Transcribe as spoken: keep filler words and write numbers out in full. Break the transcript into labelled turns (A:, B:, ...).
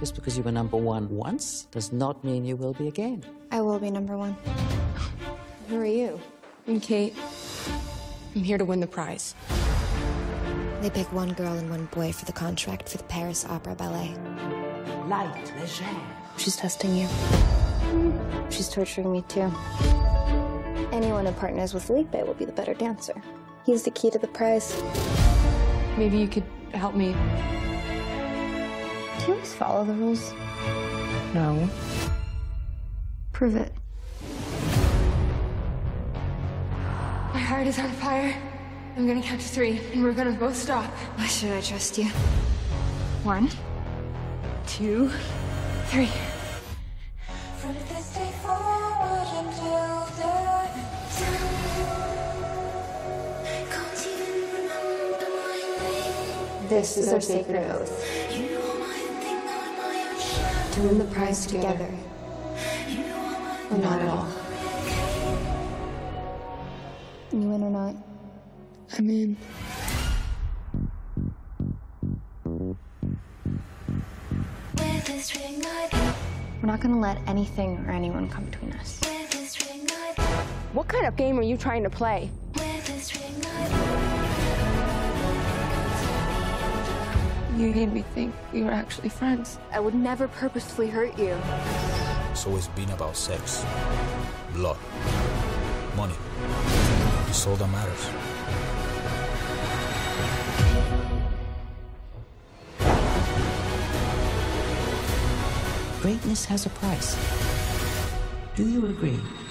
A: Just because you were number one once does not mean you will be again.
B: I will be number one. Who are you?
C: I'm Kate. I'm here to win the prize.
B: They pick one girl and one boy for the contract for the Paris Opera Ballet.
D: Light, légère.
B: She's testing you. She's torturing me, too. Anyone who partners with Felipe will be the better dancer. He's the key to the prize.
C: Maybe you could help me.
B: Do you always follow the rules?
C: No.
B: Prove it.
C: My heart is on fire. I'm gonna count to three, and we're gonna both stop.
B: Why should I trust you?
C: One, two, three.
E: From this day forward until the can't even remember my name.
B: This is our sacred oath.
E: You know my thing on my own shadow.
B: To win the prize together.
E: You know my
B: Or not at all. You in or not?
C: I'm in.
E: with this ring light,
B: We're not gonna let anything or anyone come between us.
E: with this ring light,
C: What kind of game are you trying to play?
E: with this ring light.
C: You made me think we were actually friends.
B: I would never purposefully hurt you.
F: It's always been about sex, blood, money. It's all that matters.
A: Greatness has a price. Do you agree?